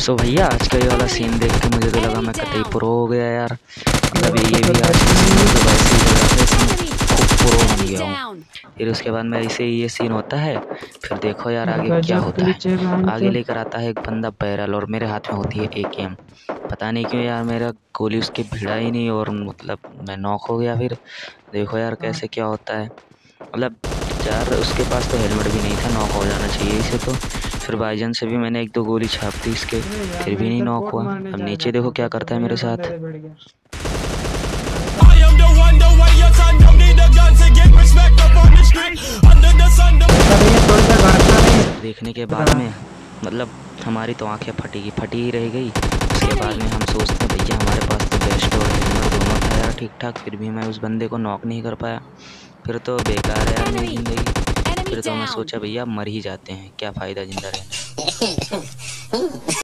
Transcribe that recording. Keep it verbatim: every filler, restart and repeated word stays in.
सो भैया आज का ये वाला सीन देख के मुझे तो लगा मैं कतई प्रो हो गया यार। मतलब ये भी आज का सीन मतलब ऐसे ही लग रहा था इसमें खूब प्रो बन गया हूँ। फिर उसके बाद में ऐसे ही ये सीन होता है। फिर देखो यार आगे क्या होता है। आगे लेकर आता है एक बंदा बैरल और मेरे हाथ में होती है ए के एम। पता नहीं क्यों यार मेरा गोली उसके भिड़ा ही नहीं और मतलब मैं नॉक हो गया। फिर देखो यार कैसे क्या होता है। मतलब यार उसके पास तो हेलमेट भी नहीं था, नॉक हो जाना चाहिए इसे तो। फिर भाईजान से भी मैंने एक दो गोली छाप दी इसके, फिर भी नहीं नॉक हुआ। अब नीचे देखो क्या करता है मेरे साथ। देखने के बाद में मतलब हमारी तो आंखें फटी फटी ही रह गई। उसके बाद में हम सोचते हैं भैया हमारे पास तो बेस्ट और हेलमेट दोनों था यार ठीक ठाक, फिर भी मैं उस बंदे को नॉक नहीं कर पाया। फिर तो बेकार है यार मेरी ज़िंदगी। फिर तो मैं सोचा भैया मर ही जाते हैं, क्या फ़ायदा ज़िंदा रहने का।